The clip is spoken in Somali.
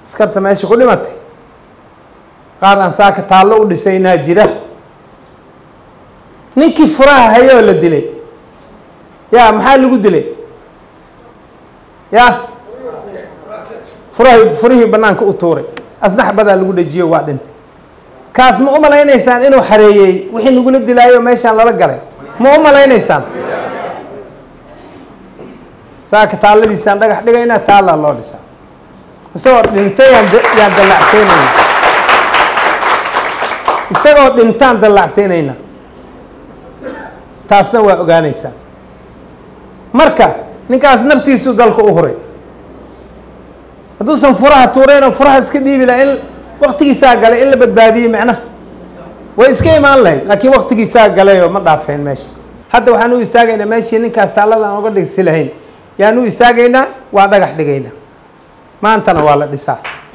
askarta meesha ku dhimatay qaar aan saaka taallo u dhisaynaa jira ninkii furaha hayoo la dilay yaa maxaa lagu dilay yaa furihii bannaanka u tuuray asnax badaa lagu dhajiyo waa dhintay kaas ma u malaynaysaan inuu xareeyey wixii nagula dilaayo meeshaan lala galay ma u malaynaysaan saaka taalladiisaan dhagax dhigaynaa taallaa loo dhisaa isagoo dhintay yaan dallacsiinaynaa isagoo dhintaan dallacsiinaynaa taasna waa ogaanaysaan marka ninkaas naftiisu dalka u huray hadduusan furaha tuureen oo furaha iska dhiibi laha in waqtigiisaa galay in la badbaadiyo macnaha way iska imaan lahayd laakiin waqtigiisaa galay oo ma dhaafeen meesha hadda waxaan u istaagaynaa meeshii ninkaas taallada aan uga dhigsi lahayn yaan u istaagaynaa waa dhagax dhigaynaa maantana waa la dhisaa